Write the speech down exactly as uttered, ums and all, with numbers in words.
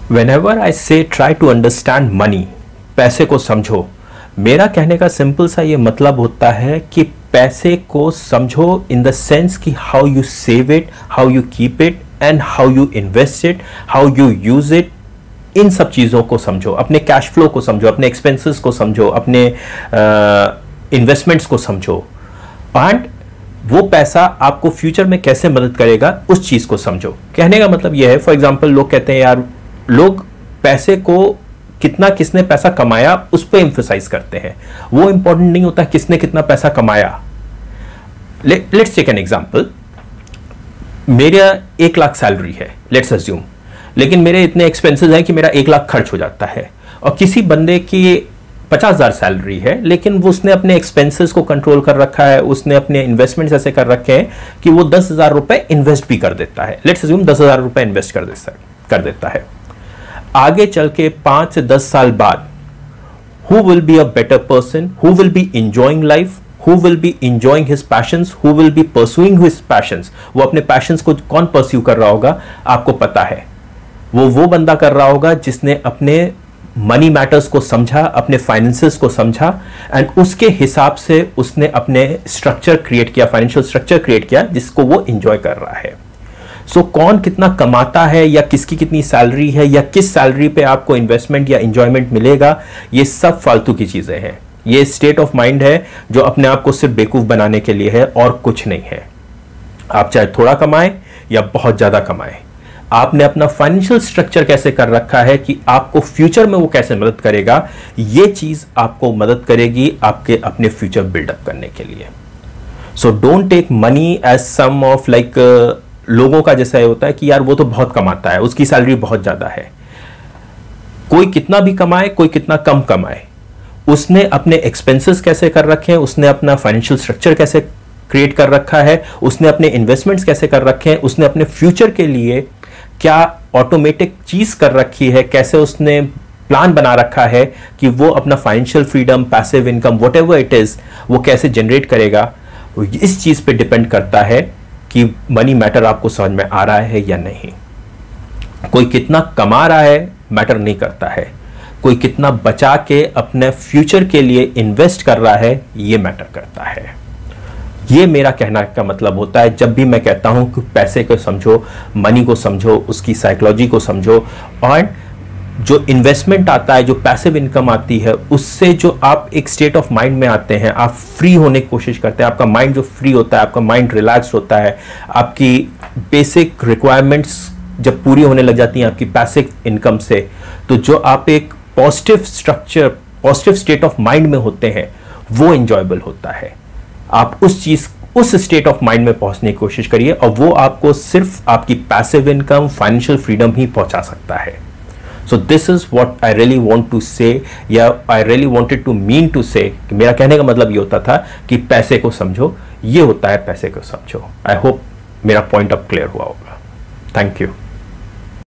Whenever I say try to understand money, पैसे को समझो, मेरा कहने का सिंपल सा ये मतलब होता है कि पैसे को समझो इन द सेंस कि how you save it, how you keep it and how you invest it, how you use it. इन सब चीज़ों को समझो, अपने कैश फ्लो को समझो, अपने एक्सपेंसेस को समझो, अपने इन्वेस्टमेंट्स uh, को समझो, एंड वो पैसा आपको फ्यूचर में कैसे मदद करेगा उस चीज़ को समझो। कहने का मतलब ये है, फॉर एग्जांपल लोग कहते हैं यार, लोग पैसे को कितना किसने पैसा कमाया उस पर एम्फसाइज करते हैं, वो इंपॉर्टेंट नहीं होता किसने कितना पैसा कमाया। लेट्स टेक एन एग्जांपल, मेरा एक लाख सैलरी है, लेट्स अज्यूम, लेकिन मेरे इतने एक्सपेंसेस हैं कि मेरा एक लाख खर्च हो जाता है, और किसी बंदे की पचास हजार सैलरी है लेकिन वो उसने अपने एक्सपेंसेस को कंट्रोल कर रखा है, उसने अपने इन्वेस्टमेंट्स ऐसे कर रखे हैं कि वो दस हजार रुपए इन्वेस्ट भी कर देता है। लेट्स अज्यूम दस हजार रुपए इन्वेस्ट कर देता कर देता है आगे चल के पांच से दस साल बाद who will be a better person, who will be enjoying life, who will be enjoying his passions, who will be pursuing his passions, वो अपने passions को कौन pursue कर रहा होगा आपको पता है, वो वो बंदा कर रहा होगा जिसने अपने मनी मैटर्स को समझा, अपने फाइनेंसेस को समझा, एंड उसके हिसाब से उसने अपने स्ट्रक्चर क्रिएट किया, फाइनेंशियल स्ट्रक्चर क्रिएट किया जिसको वो एंजॉय कर रहा है। सो so, कौन कितना कमाता है या किसकी कितनी सैलरी है या किस सैलरी पे आपको इन्वेस्टमेंट या एंजॉयमेंट मिलेगा, ये सब फालतू की चीजें हैं। ये स्टेट ऑफ माइंड है जो अपने आप को सिर्फ बेवकूफ बनाने के लिए है और कुछ नहीं है। आप चाहे थोड़ा कमाएं या बहुत ज्यादा कमाएं, आपने अपना फाइनेंशियल स्ट्रक्चर कैसे कर रखा है कि आपको फ्यूचर में वो कैसे मदद करेगा, ये चीज आपको मदद करेगी आपके अपने फ्यूचर बिल्डअप करने के लिए। So don't take money as some of like, लोगों का जैसा होता है कि यार वो तो बहुत कमाता है, उसकी सैलरी बहुत ज्यादा है। कोई कितना भी कमाए, कोई कितना कम कमाए, उसने अपने एक्सपेंसेस कैसे कर रखे हैं, उसने अपना फाइनेंशियल स्ट्रक्चर कैसे क्रिएट कर रखा है, उसने अपने इन्वेस्टमेंट्स कैसे कर रखे हैं, उसने अपने फ्यूचर के लिए क्या ऑटोमेटिक चीज कर रखी है, कैसे उसने प्लान बना रखा है कि वो अपना financial freedom, passive income, whatever it is, वो कैसे जनरेट करेगा। इस चीज पे डिपेंड करता है कि मनी मैटर आपको समझ में आ रहा है या नहीं। कोई कितना कमा रहा है मैटर नहीं करता है, कोई कितना बचा के अपने फ्यूचर के लिए इन्वेस्ट कर रहा है ये मैटर करता है। ये मेरा कहना का मतलब होता है जब भी मैं कहता हूं कि पैसे को समझो, मनी को समझो, उसकी साइकोलॉजी को समझो, और जो इन्वेस्टमेंट आता है, जो पैसिव इनकम आती है, उससे जो आप एक स्टेट ऑफ माइंड में आते हैं, आप फ्री होने की कोशिश करते हैं, आपका माइंड जो फ्री होता है, आपका माइंड रिलैक्स होता है, आपकी बेसिक रिक्वायरमेंट्स जब पूरी होने लग जाती हैं आपकी पैसिव इनकम से, तो जो आप एक positive structure, positive state of mind में होते हैं, वो एंजॉयबल होता है। आप उस चीज, उस स्टेट ऑफ माइंड में पहुंचने की कोशिश करिए, और वो आपको सिर्फ आपकी पैसिव इनकम, फाइनेंशियल फ्रीडम ही पहुंचा सकता है। So this is what I really want to say, या I really wanted to mean to say, कि मेरा कहने का मतलब ये होता था कि पैसे को समझो, ये होता है पैसे को समझो। आई होप मेरा पॉइंट अब क्लियर हुआ होगा। Thank you.